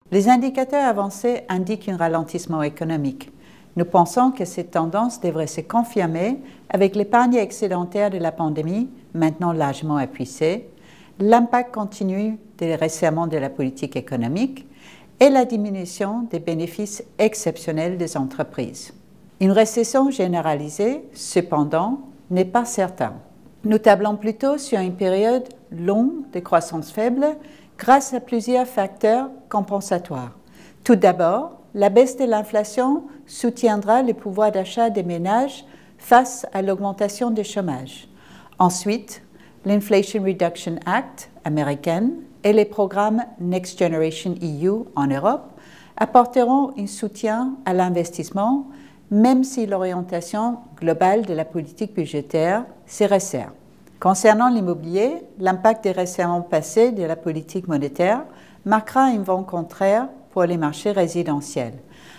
Les indicateurs avancés indiquent un ralentissement économique. Nous pensons que cette tendance devrait se confirmer avec l'épargne excédentaire de la pandémie, maintenant largement épuisée, l'impact continu des resserrements de la politique économique et la diminution des bénéfices exceptionnels des entreprises. Une récession généralisée, cependant, n'est pas certaine. Nous tablons plutôt sur une période longue de croissance faible grâce à plusieurs facteurs compensatoires. Tout d'abord, la baisse de l'inflation soutiendra le pouvoir d'achat des ménages face à l'augmentation du chômage. Ensuite, l'Inflation Reduction Act américaine et les programmes Next Generation EU en Europe apporteront un soutien à l'investissement, même si l'orientation globale de la politique budgétaire se resserre. Concernant l'immobilier, l'impact des resserrements passés de la politique monétaire marquera un vent contraire pour les marchés résidentiels,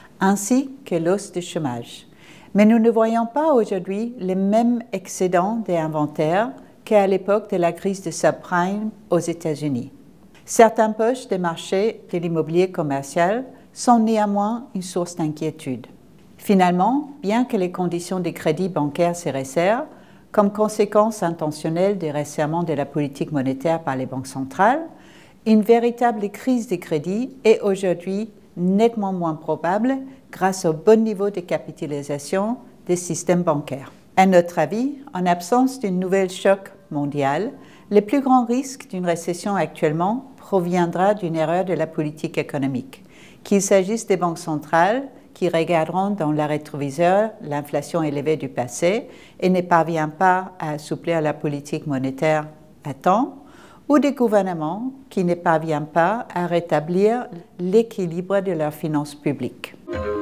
ainsi que l'hausse du chômage. Mais nous ne voyons pas aujourd'hui les mêmes excédents des inventaires qu'à l'époque de la crise de subprime aux États-Unis. Certaines poches des marchés de l'immobilier commercial sont néanmoins une source d'inquiétude. Finalement, bien que les conditions des crédits bancaires se resserrent, comme conséquence intentionnelle des resserrements de la politique monétaire par les banques centrales, une véritable crise des crédits est aujourd'hui nettement moins probable grâce au bon niveau de capitalisation des systèmes bancaires. À notre avis, en absence d'un nouvel choc mondial, le plus grand risque d'une récession actuellement proviendra d'une erreur de la politique économique, qu'il s'agisse des banques centrales qui regarderont dans le rétroviseur l'inflation élevée du passé et ne parviennent pas à assouplir la politique monétaire à temps, ou des gouvernements qui ne parviennent pas à rétablir l'équilibre de leurs finances publiques.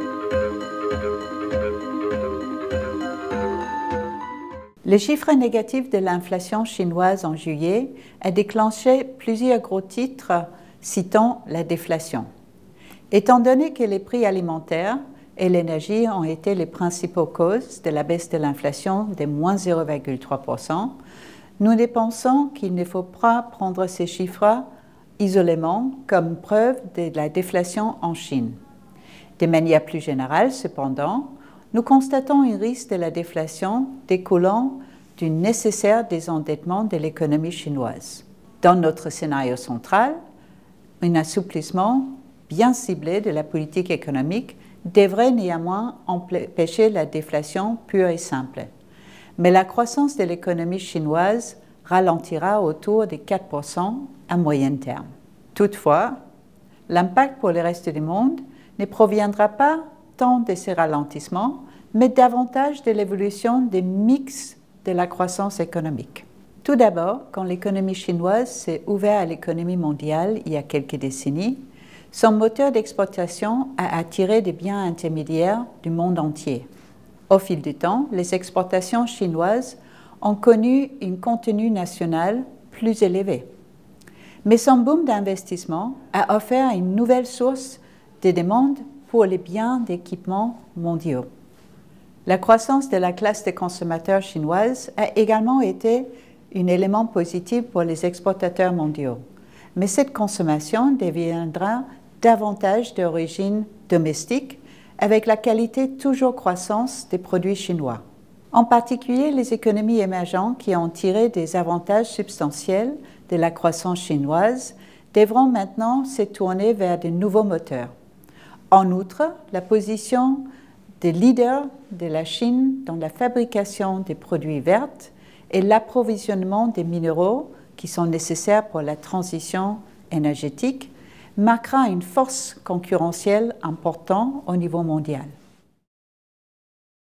Le chiffre négatif de l'inflation chinoise en juillet a déclenché plusieurs gros titres citant la déflation. Étant donné que les prix alimentaires et l'énergie ont été les principaux causes de la baisse de l'inflation de moins 0,3%, nous pensons qu'il ne faut pas prendre ces chiffres isolément comme preuve de la déflation en Chine. De manière plus générale, cependant, nous constatons un risque de la déflation découlant du nécessaire désendettement de l'économie chinoise. Dans notre scénario central, un assouplissement bien ciblé de la politique économique devrait néanmoins empêcher la déflation pure et simple. Mais la croissance de l'économie chinoise ralentira autour de 4% à moyen terme. Toutefois, l'impact pour le reste du monde ne proviendra pas tant de ces ralentissements, mais davantage de l'évolution des mix de la croissance économique. Tout d'abord, quand l'économie chinoise s'est ouverte à l'économie mondiale il y a quelques décennies, son moteur d'exportation a attiré des biens intermédiaires du monde entier. Au fil du temps, les exportations chinoises ont connu un contenu national plus élevé. Mais son boom d'investissement a offert une nouvelle source de demande pour les biens d'équipement mondiaux. La croissance de la classe des consommateurs chinoises a également été un élément positif pour les exportateurs mondiaux. Mais cette consommation deviendra davantage d'origine domestique avec la qualité toujours croissante des produits chinois. En particulier, les économies émergentes qui ont tiré des avantages substantiels de la croissance chinoise devront maintenant se tourner vers de nouveaux moteurs. En outre, la position des leaders de la Chine dans la fabrication des produits verts et l'approvisionnement des minéraux qui sont nécessaires pour la transition énergétique marquera une force concurrentielle importante au niveau mondial.